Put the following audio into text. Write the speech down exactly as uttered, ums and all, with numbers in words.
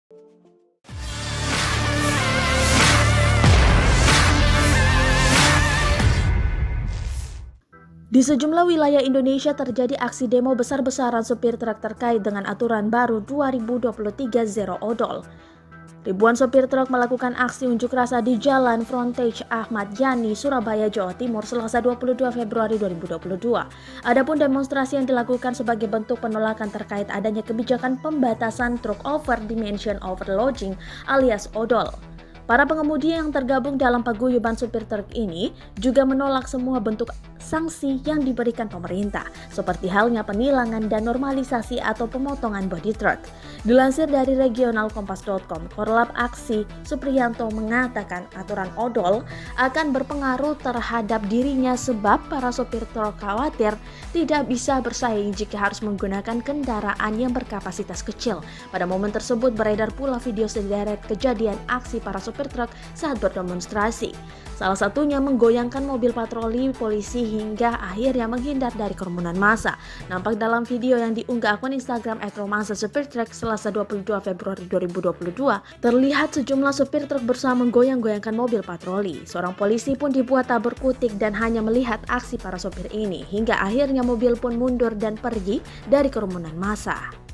Di sejumlah wilayah Indonesia terjadi aksi demo besar-besaran supir truk terkait dengan aturan baru dua ribu dua puluh tiga Zero Odol. Ribuan sopir truk melakukan aksi unjuk rasa di Jalan Frontage Ahmad Yani, Surabaya, Jawa Timur, Selasa dua puluh dua Februari dua ribu dua puluh dua. Adapun demonstrasi yang dilakukan sebagai bentuk penolakan terkait adanya kebijakan pembatasan truk over dimension overloading alias odol. Para pengemudi yang tergabung dalam paguyuban supir truk ini juga menolak semua bentuk sanksi yang diberikan pemerintah, seperti halnya penilangan dan normalisasi atau pemotongan bodi truk. Dilansir dari regional kompas dot com, Korlap Aksi Supriyanto mengatakan aturan odol akan berpengaruh terhadap dirinya sebab para supir truk khawatir tidak bisa bersaing jika harus menggunakan kendaraan yang berkapasitas kecil. Pada momen tersebut beredar pula video sederet kejadian aksi para supir truk saat berdemonstrasi. Salah satunya menggoyangkan mobil patroli polisi hingga akhirnya menghindar dari kerumunan massa. Nampak dalam video yang diunggah akun Instagram et romansa supir truk Selasa dua puluh dua Februari dua ribu dua puluh dua, terlihat sejumlah supir truk berusaha menggoyang-goyangkan mobil patroli. Seorang polisi pun dibuat tak berkutik dan hanya melihat aksi para supir ini, hingga akhirnya mobil pun mundur dan pergi dari kerumunan massa.